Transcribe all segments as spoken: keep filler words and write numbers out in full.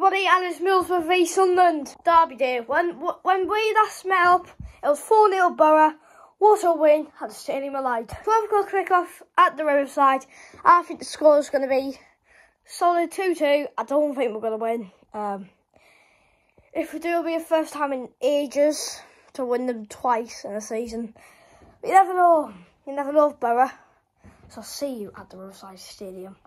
everybody, and it's Middlesbrough v Sunderland Derby Day. When when we last met up, it was four nil Borough. What a win at the Stadium of Light. twelve o'clock kick-off at the Riverside. I think the score is going to be solid two two. I don't think we're going to win. Um, if we do, it'll be a first time in ages to win them twice in a season. But you never know. You never know with Borough. So I'll see you at the Riverside Stadium.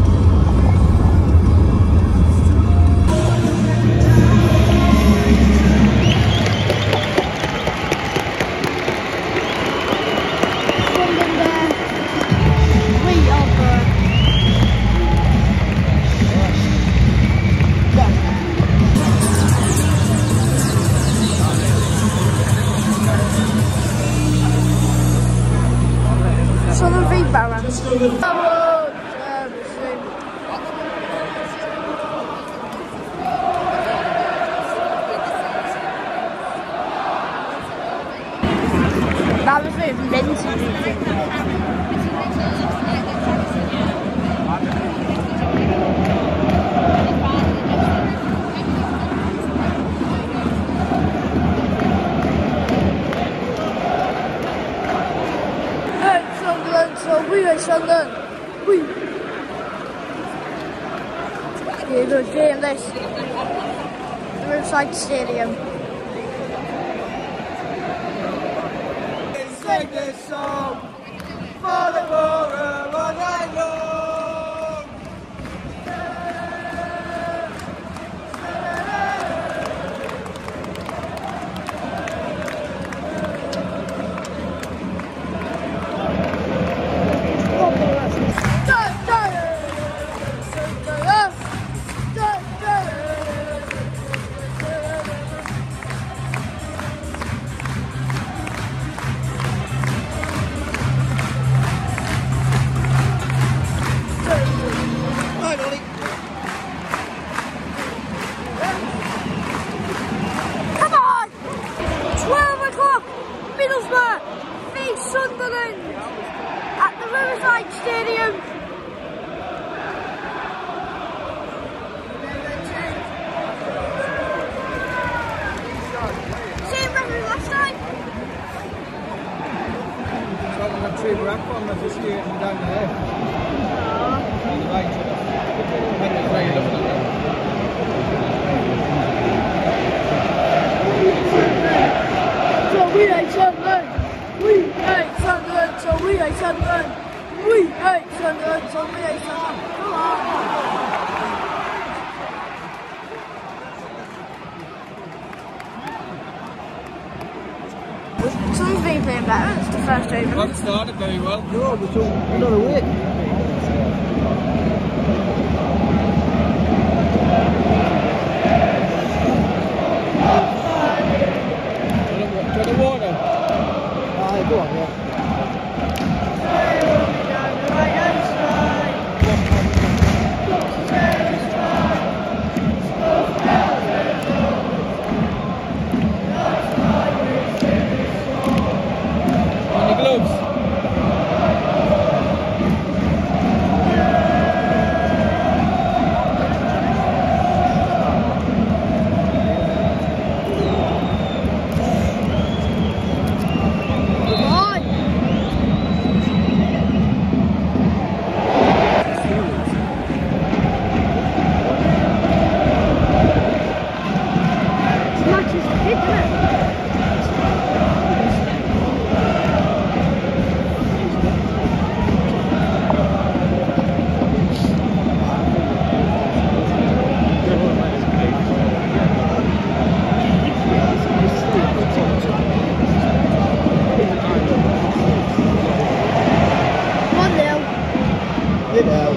Southern v Borough. That was really mental. So we are Sunderland. We. Here goes game this. The Riverside Stadium. Sing this song for the Borough all night long. Middlesbrough v Sunderland at the Riverside Stadium. Same referee last time. So I'm going to trade wrap on the this year and down there. On the right. That's why you're looking at that. So we hate Sunderland. We hate Sunderland. So we hate Sunderland. We hate Sunderland. So we hate Sunderland. Come on. Someone's been playing better. It's the first over. Haven't started very well. No, but so another way. To the water. Ah, go on, yeah. On the gloves. You know.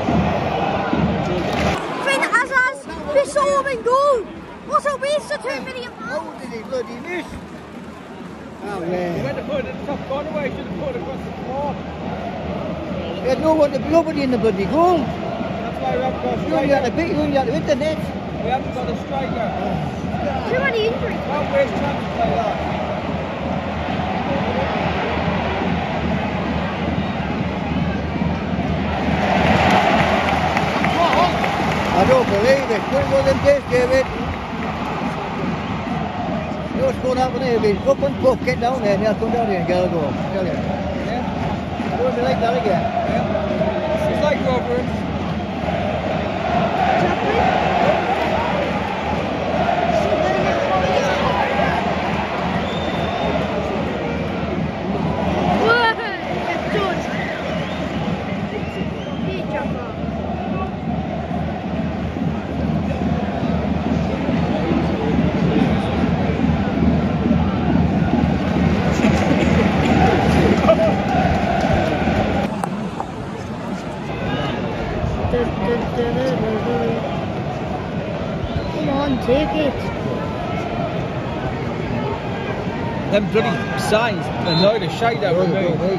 Finn Azaz, this all been goal. What a waste of two million How pounds. did he bloody miss? Oh, He yeah. went to put it in the top corner away, should have put it across the floor. He had no one to, nobody in the bloody goal. That's why we haven't got a You only had to striker. beat, you only had to hit the net. We haven't got a striker. Too many injuries. Can't waste chances like that. I don't believe it. Couldn't go them days, David. You know what's going to happen here, David? Up and puff, get down there, and they'll come down here and get a go. I tell you. Yeah. It won't be like that again. Yeah. It's like Rotherham. Come on, take it. Them bloody signs annoy the shite out of me.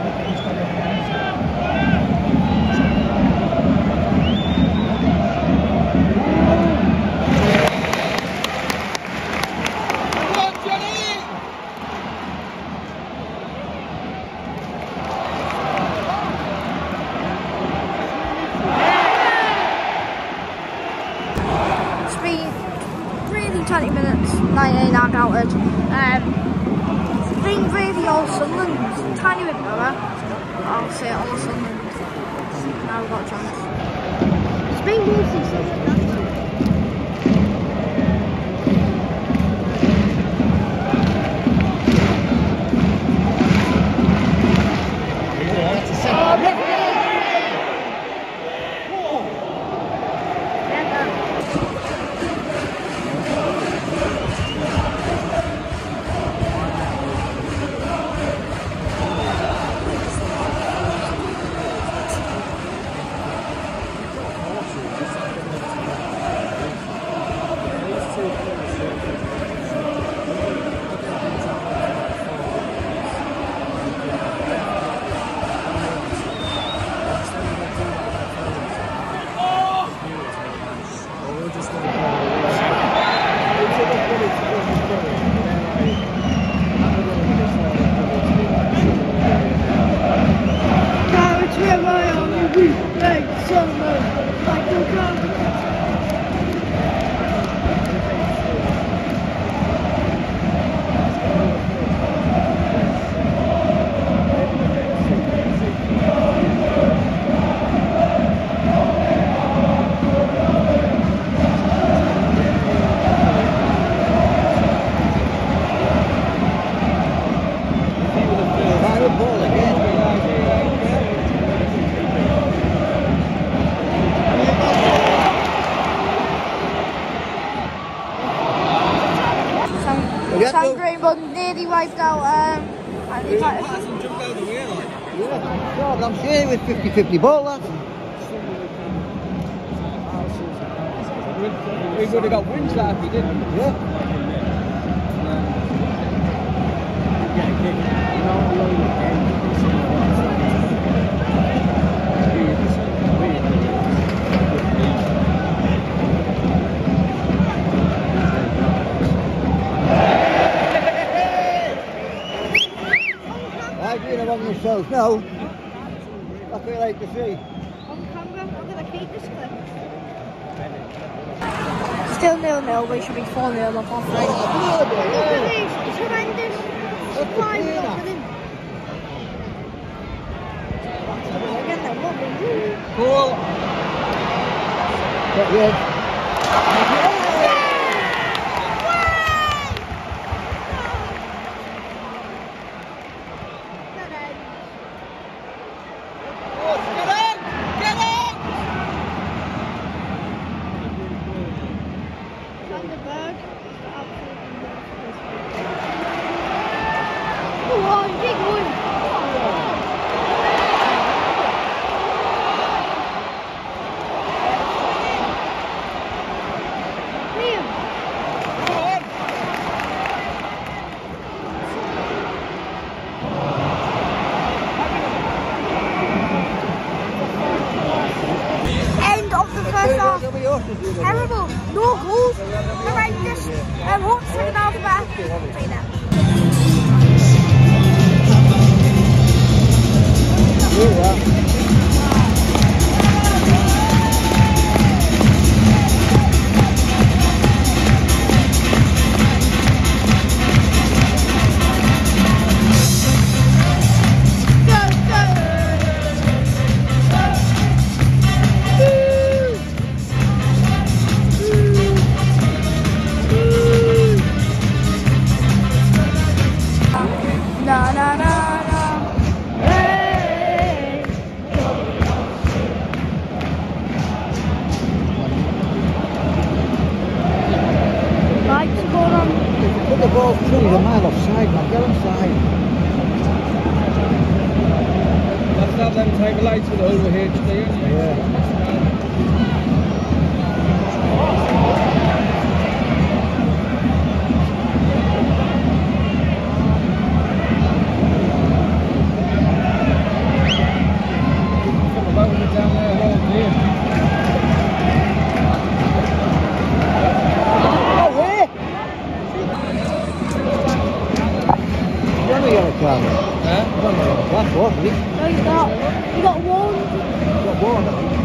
twenty minutes, nineteen I counted. Um, it's been really all Sunderland, tiny bit better. I'll say all Sunderland. Now we've got a chance. It's been mostly Sunderland. Sam Greenwood nearly wiped out. Um, and he might have Patterson jumped out of the way, like. Yeah, God, I'm saying it was fifty fifty ball, that. We would have got wins that if we didn't. Yeah. I do it among yourselves now. That's what I like to see. on camera. I'm going to keep this clip. Still nil nil, we should be four nil up off right. Oh, yeah. It's horrendous. It's five nil for them. Again, they're lovely. Cool. But yeah. Terrible, no goals, horrendous. Um, hope second half of that. Play that. Oh, he's a mile offside, man. Get onside. Let's have them table lights with over H D. Yeah. Down there, well, dear. Oh, where? You only got a card. Huh? You only got a black one, have you? No, you got, you got one. You got one, haven't you?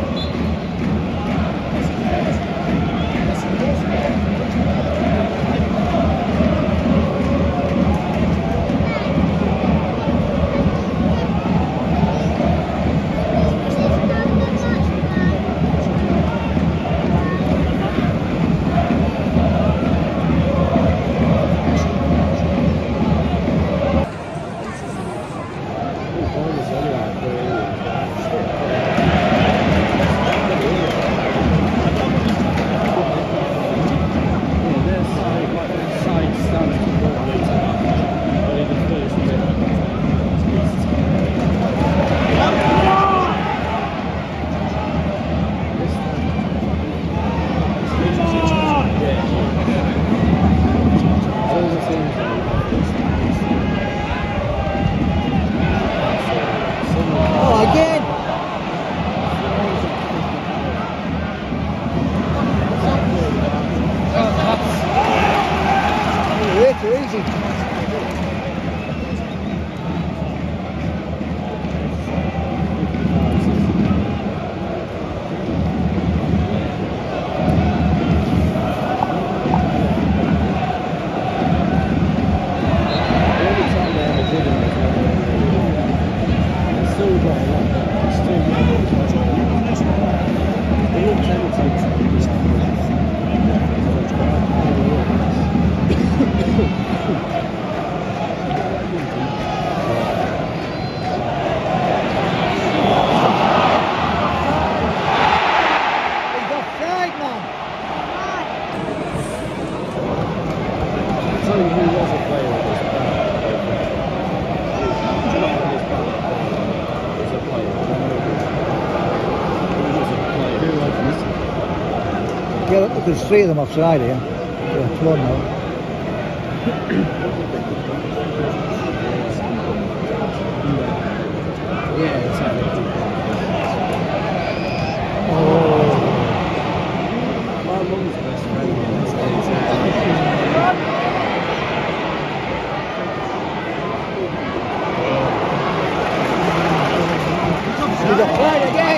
Oh, again! Way too easy. Yeah, look, there's three of them offside here. Yeah, it's one now. Yeah, it's Oh. my mum's best friend. He's offside again!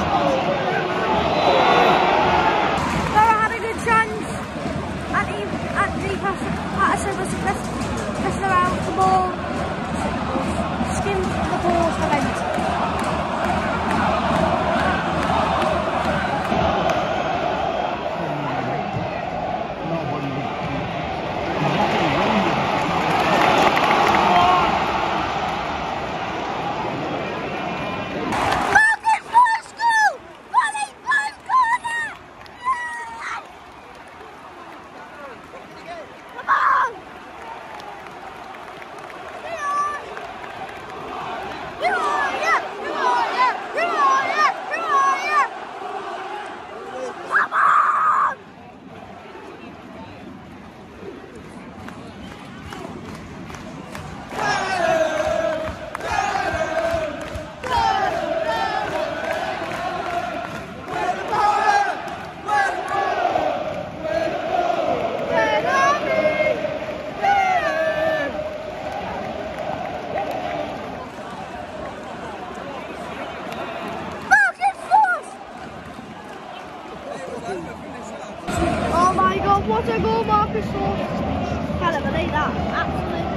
Borough had a good chance. Anthony, Anthony Patterson was press- pressing around the ball, skimmed the ball to the bench. Oh my god, what a goal Marcus scored. Can't believe that. Absolute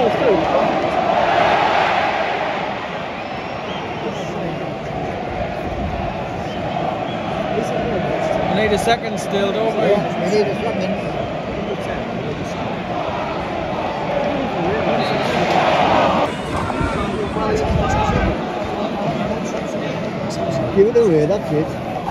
We need a second still, don't we? Yeah, we need a second. Give it away, that's it.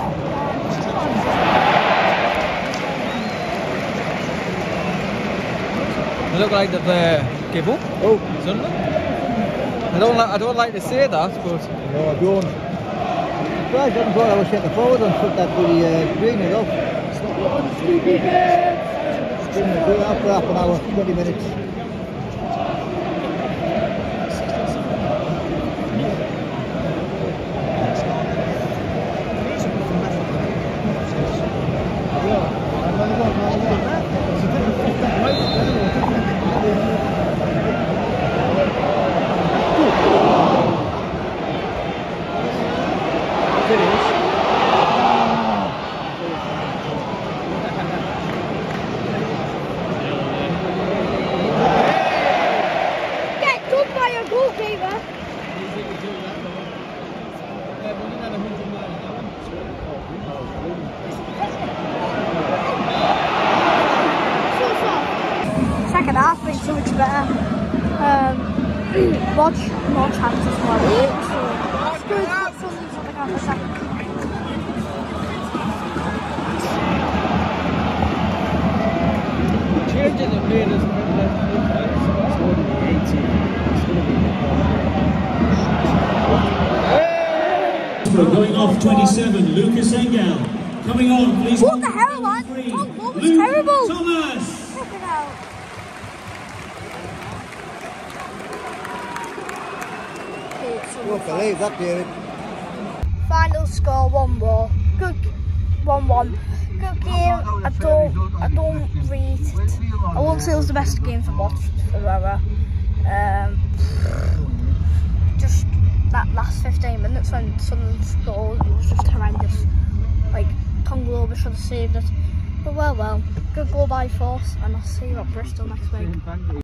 They look like they've uh, give up, Oh, Sunderland. I don't, li I don't like to say that, but no, I don't. Surprised I hadn't thought I was getting forward and took that bloody uh, green it off. Didn't do that for half an hour, twenty minutes. Get done by a goalkeeper. Second half been so much better. Um, much more chances for it. So it's good for Sunderland's on the counter second. changing the made us Going off twenty-seven, Lucas Engel. Coming on, please. What the hell, man? Tom Ball was terrible. Thomas. Check it out. Don't believe that, David. Final score one more. Good one one. Good game. I don't I don't rate it. I won't say it was the best game I've watched forever. Um just that last fifteen minutes when Sunderland scored, it was just horrendous. Like Tom Glover should have saved it. But well well. Good goal by Force, and I'll see you at Bristol next week.